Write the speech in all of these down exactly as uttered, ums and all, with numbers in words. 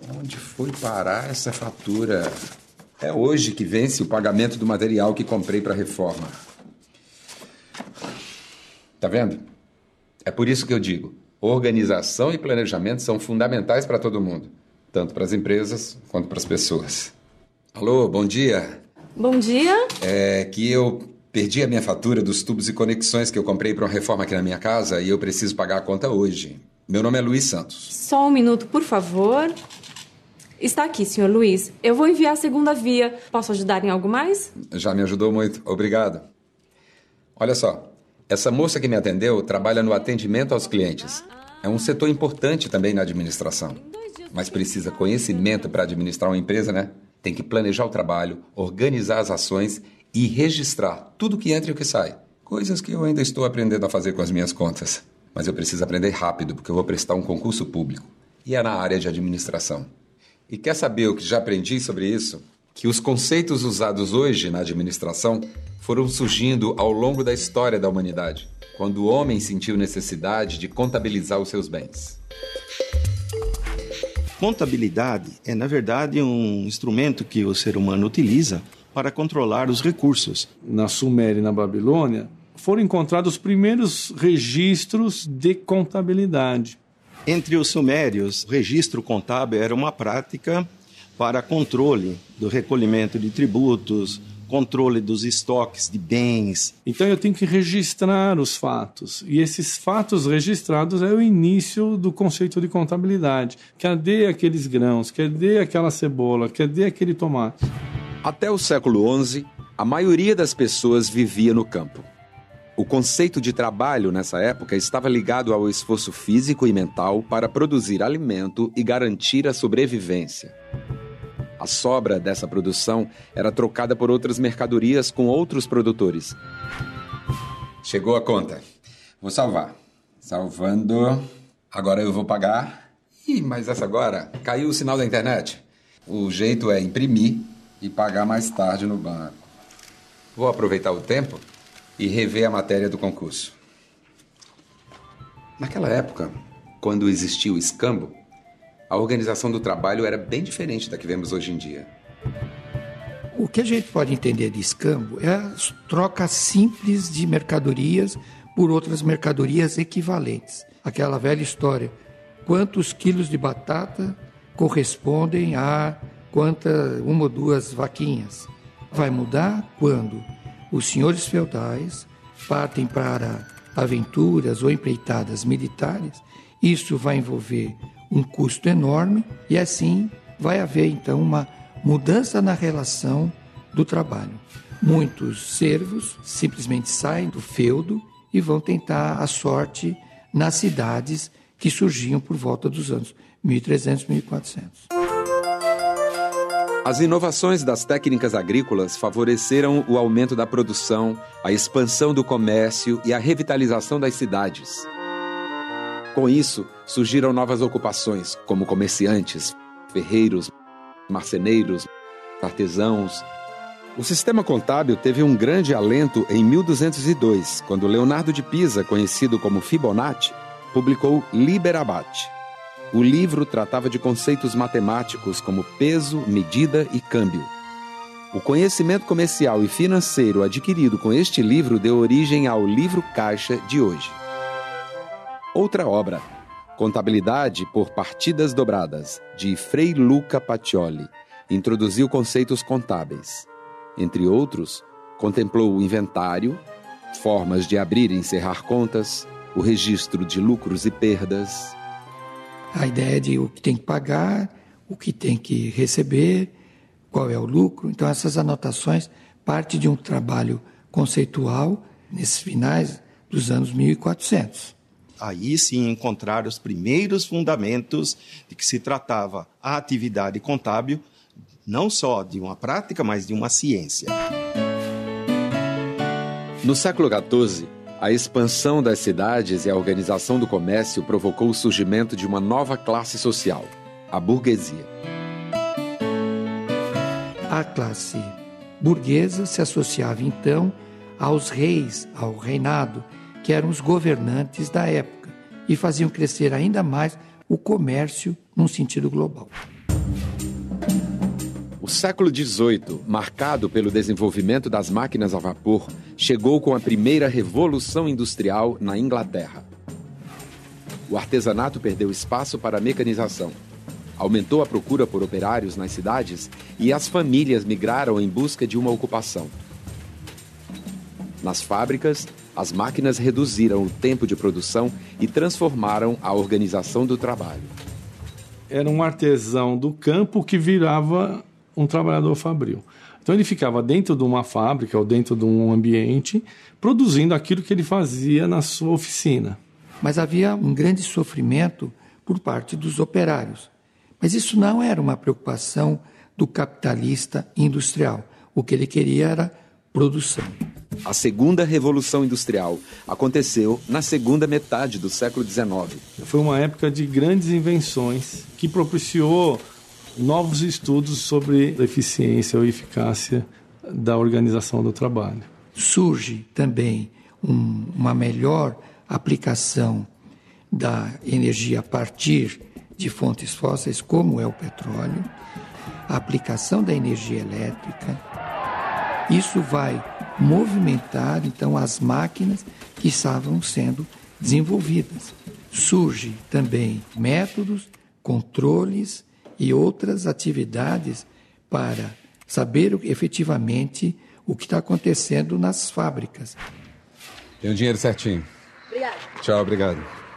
Onde foi parar essa fatura? É hoje que vence o pagamento do material que comprei para a reforma. Tá vendo? É por isso que eu digo, organização e planejamento são fundamentais para todo mundo, tanto para as empresas quanto para as pessoas. Alô, bom dia. Bom dia. É que eu perdi a minha fatura dos tubos e conexões que eu comprei para uma reforma aqui na minha casa e eu preciso pagar a conta hoje. Meu nome é Luiz Santos. Só um minuto, por favor. Está aqui, senhor Luiz. Eu vou enviar a segunda via. Posso ajudar em algo mais? Já me ajudou muito. Obrigado. Olha só. Essa moça que me atendeu trabalha no atendimento aos clientes. É um setor importante também na administração. Mas precisa conhecimento para administrar uma empresa, né? Tem que planejar o trabalho, organizar as ações e registrar tudo que entra e o que sai. Coisas que eu ainda estou aprendendo a fazer com as minhas contas. Mas eu preciso aprender rápido, porque eu vou prestar um concurso público. E é na área de administração. E quer saber o que já aprendi sobre isso? Que os conceitos usados hoje na administração foram surgindo ao longo da história da humanidade, quando o homem sentiu necessidade de contabilizar os seus bens. Contabilidade é, na verdade, um instrumento que o ser humano utiliza para controlar os recursos. Na Suméria e na Babilônia, foram encontrados os primeiros registros de contabilidade. Entre os sumérios, o registro contábil era uma prática para controle do recolhimento de tributos, controle dos estoques de bens. Então eu tenho que registrar os fatos. E esses fatos registrados é o início do conceito de contabilidade. Cadê aqueles grãos? Cadê aquela cebola? Cadê aquele tomate? Até o século onze, a maioria das pessoas vivia no campo. O conceito de trabalho nessa época estava ligado ao esforço físico e mental para produzir alimento e garantir a sobrevivência. A sobra dessa produção era trocada por outras mercadorias com outros produtores. Chegou a conta. Vou salvar. Salvando. Agora eu vou pagar. Ih, mas essa agora caiu o sinal da internet. O jeito é imprimir e pagar mais tarde no banco. Vou aproveitar o tempo e rever a matéria do concurso. Naquela época, quando existia o escambo, a organização do trabalho era bem diferente da que vemos hoje em dia. O que a gente pode entender de escambo é a troca simples de mercadorias por outras mercadorias equivalentes. Aquela velha história, quantos quilos de batata correspondem a quanta, uma ou duas vaquinhas? Vai mudar quando os senhores feudais partem para aventuras ou empreitadas militares. Isso vai envolver um custo enorme e assim vai haver então uma mudança na relação do trabalho. Muitos servos simplesmente saem do feudo e vão tentar a sorte nas cidades que surgiam por volta dos anos mil e trezentos, mil e quatrocentos. As inovações das técnicas agrícolas favoreceram o aumento da produção, a expansão do comércio e a revitalização das cidades. Com isso, surgiram novas ocupações, como comerciantes, ferreiros, marceneiros, artesãos. O sistema contábil teve um grande alento em mil duzentos e dois, quando Leonardo de Pisa, conhecido como Fibonacci, publicou Liber Abatte. O livro tratava de conceitos matemáticos como peso, medida e câmbio. O conhecimento comercial e financeiro adquirido com este livro deu origem ao livro caixa de hoje. Outra obra, Contabilidade por Partidas Dobradas, de Frei Luca Pacioli, introduziu conceitos contábeis. Entre outros, contemplou o inventário, formas de abrir e encerrar contas, o registro de lucros e perdas. A ideia de o que tem que pagar, o que tem que receber, qual é o lucro. Então, essas anotações partem de um trabalho conceitual nesses finais dos anos mil e quatrocentos. Aí sim encontraram os primeiros fundamentos de que se tratava a atividade contábil, não só de uma prática, mas de uma ciência. No século quatorze, a expansão das cidades e a organização do comércio provocou o surgimento de uma nova classe social, a burguesia. A classe burguesa se associava então aos reis, ao reinado, que eram os governantes da época, e faziam crescer ainda mais o comércio num sentido global. O século dezoito, marcado pelo desenvolvimento das máquinas a vapor, chegou com a primeira revolução industrial na Inglaterra. O artesanato perdeu espaço para a mecanização. Aumentou a procura por operários nas cidades e as famílias migraram em busca de uma ocupação. Nas fábricas, as máquinas reduziram o tempo de produção e transformaram a organização do trabalho. Era um artesão do campo que virava um trabalhador fabril. Então ele ficava dentro de uma fábrica ou dentro de um ambiente produzindo aquilo que ele fazia na sua oficina. Mas havia um grande sofrimento por parte dos operários. Mas isso não era uma preocupação do capitalista industrial. O que ele queria era produção. A segunda revolução industrial aconteceu na segunda metade do século dezenove. Foi uma época de grandes invenções que propiciou novos estudos sobre a eficiência ou eficácia da organização do trabalho. Surge também um, uma melhor aplicação da energia a partir de fontes fósseis, como é o petróleo, a aplicação da energia elétrica. Isso vai movimentar, então, as máquinas que estavam sendo desenvolvidas. Surge também métodos, controles e outras atividades para saber efetivamente o que está acontecendo nas fábricas. Tem o dinheiro certinho. Obrigado. Tchau, obrigado.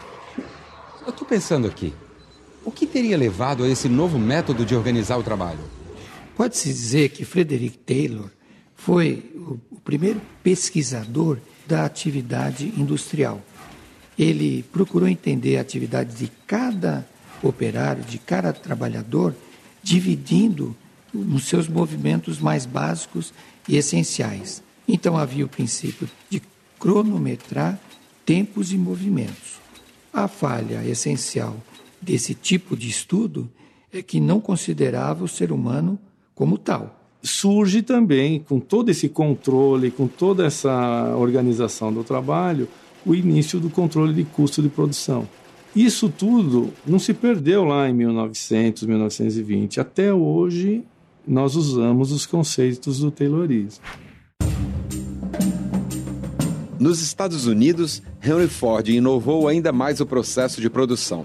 Eu estou pensando aqui, o que teria levado a esse novo método de organizar o trabalho? Pode-se dizer que Frederick Taylor foi o, o primeiro pesquisador da atividade industrial. Ele procurou entender a atividade de cada operário, de cada trabalhador, dividindo nos seus movimentos mais básicos e essenciais. Então havia o princípio de cronometrar tempos e movimentos. A falha essencial desse tipo de estudo é que não considerava o ser humano como tal. Surge também, com todo esse controle, com toda essa organização do trabalho, o início do controle de custo de produção. Isso tudo não se perdeu lá em mil e novecentos, mil novecentos e vinte. Até hoje, nós usamos os conceitos do Taylorismo. Nos Estados Unidos, Henry Ford inovou ainda mais o processo de produção.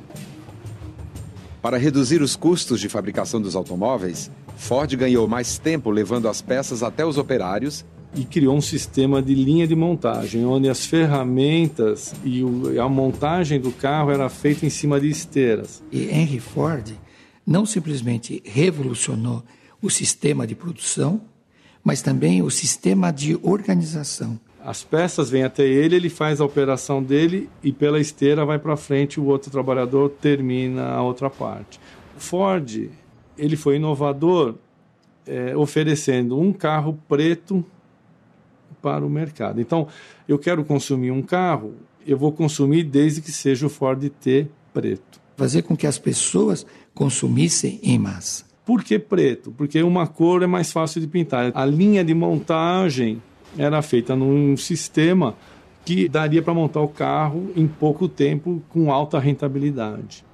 Para reduzir os custos de fabricação dos automóveis, Ford ganhou mais tempo levando as peças até os operários e criou um sistema de linha de montagem, onde as ferramentas e a montagem do carro era feita em cima de esteiras. E Henry Ford não simplesmente revolucionou o sistema de produção, mas também o sistema de organização. As peças vêm até ele, ele faz a operação dele e pela esteira vai para frente, o outro trabalhador termina a outra parte. Ford, ele foi inovador, é, oferecendo um carro preto para o mercado. Então, eu quero consumir um carro, eu vou consumir desde que seja o Ford T preto. Fazer com que as pessoas consumissem em massa. Por que preto? Porque uma cor é mais fácil de pintar. A linha de montagem era feita num sistema que daria para montar o carro em pouco tempo com alta rentabilidade.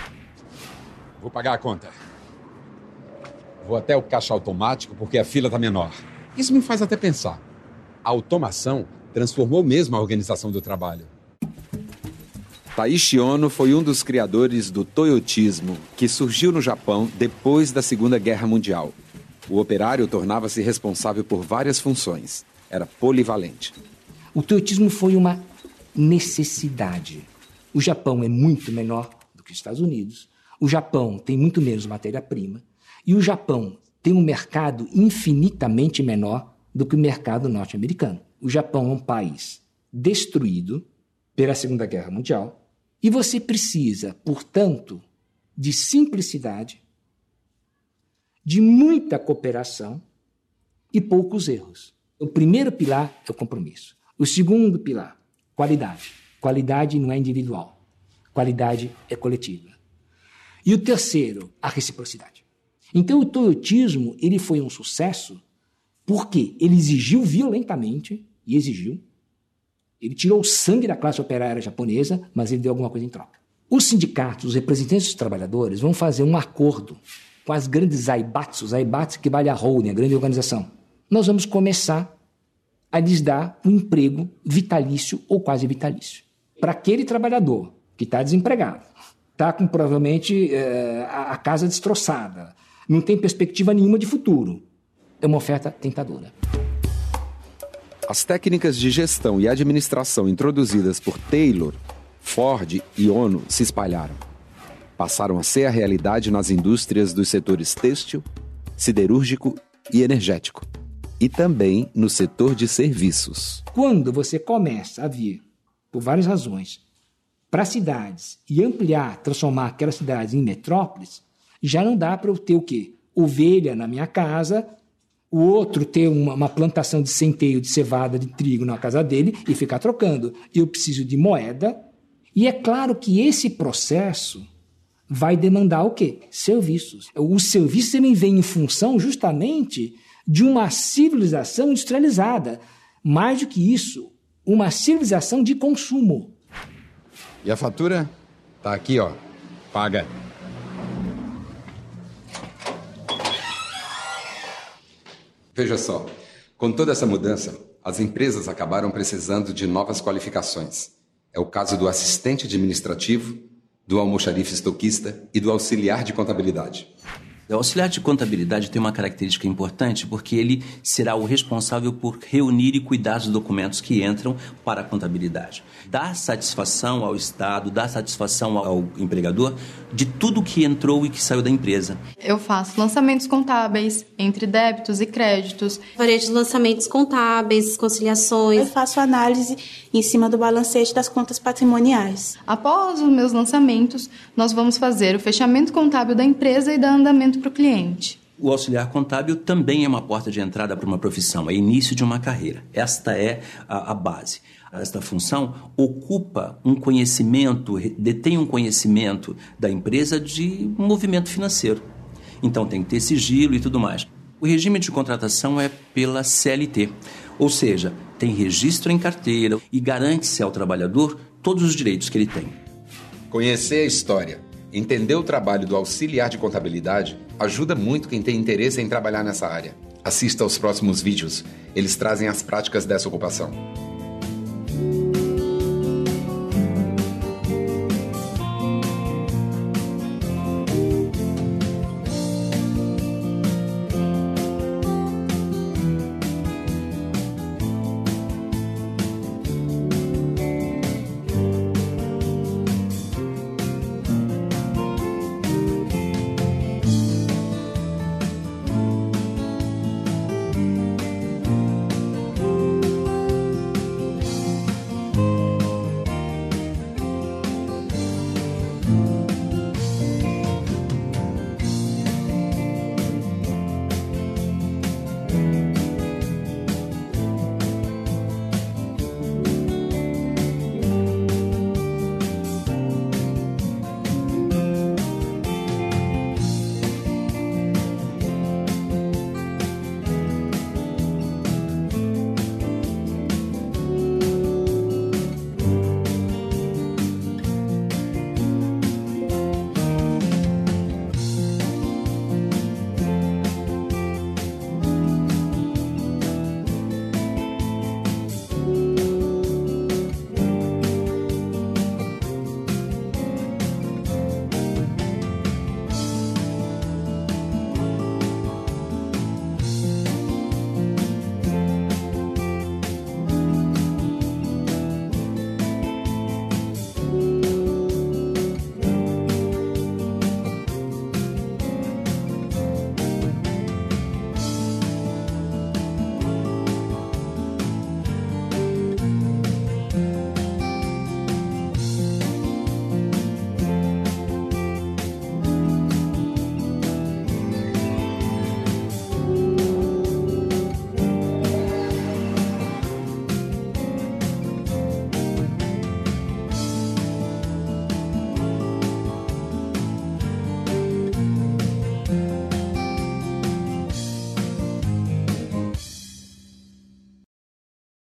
Vou pagar a conta. Vou até o caixa automático porque a fila está menor. Isso me faz até pensar. A automação transformou mesmo a organização do trabalho. Taishi Ohno foi um dos criadores do toyotismo, que surgiu no Japão depois da Segunda Guerra Mundial. O operário tornava-se responsável por várias funções. Era polivalente. O toyotismo foi uma necessidade. O Japão é muito menor do que os Estados Unidos. O Japão tem muito menos matéria-prima. E o Japão tem um mercado infinitamente menor do que o mercado norte-americano. O Japão é um país destruído pela Segunda Guerra Mundial e você precisa, portanto, de simplicidade, de muita cooperação e poucos erros. O primeiro pilar é o compromisso. O segundo pilar, qualidade. Qualidade não é individual. Qualidade é coletiva. E o terceiro, a reciprocidade. Então, o toyotismo ele foi um sucesso porque ele exigiu violentamente, e exigiu, ele tirou o sangue da classe operária japonesa, mas ele deu alguma coisa em troca. Os sindicatos, os representantes dos trabalhadores, vão fazer um acordo com as grandes zaibatsu, zaibatsu que vale a holding, a grande organização. Nós vamos começar a lhes dar um emprego vitalício ou quase vitalício. Para aquele trabalhador que está desempregado, está com provavelmente é, a casa destroçada, não tem perspectiva nenhuma de futuro, é uma oferta tentadora. As técnicas de gestão e administração introduzidas por Taylor, Ford e ONU se espalharam. Passaram a ser a realidade nas indústrias dos setores têxtil, siderúrgico e energético. E também no setor de serviços. Quando você começa a vir, por várias razões, para cidades e ampliar, transformar aquelas cidades em metrópoles, já não dá para eu ter o quê? Ovelha na minha casa, o outro ter uma, uma plantação de centeio, de cevada, de trigo na casa dele e ficar trocando. Eu preciso de moeda. E é claro que esse processo vai demandar o quê? Serviços. Os serviços também vêm em função justamente de uma civilização industrializada. Mais do que isso, uma civilização de consumo. E a fatura? Tá aqui, ó. Paga. Veja só, com toda essa mudança, as empresas acabaram precisando de novas qualificações. É o caso do assistente administrativo, do almoxarife estoquista e do auxiliar de contabilidade. O auxiliar de contabilidade tem uma característica importante porque ele será o responsável por reunir e cuidar dos documentos que entram para a contabilidade. Dá satisfação ao Estado, dá satisfação ao empregador de tudo que entrou e que saiu da empresa. Eu faço lançamentos contábeis entre débitos e créditos. Varejo de lançamentos contábeis, conciliações. Eu faço análise em cima do balancete das contas patrimoniais. Após os meus lançamentos, nós vamos fazer o fechamento contábil da empresa e dar andamento para o cliente. O auxiliar contábil também é uma porta de entrada para uma profissão, é início de uma carreira. Esta é a, a base. Esta função ocupa um conhecimento, detém um conhecimento da empresa de movimento financeiro. Então tem que ter sigilo e tudo mais. O regime de contratação é pela C L T, ou seja, tem registro em carteira e garante-se ao trabalhador todos os direitos que ele tem. Conhecer a história, entender o trabalho do auxiliar de contabilidade ajuda muito quem tem interesse em trabalhar nessa área. Assista aos próximos vídeos, eles trazem as práticas dessa ocupação.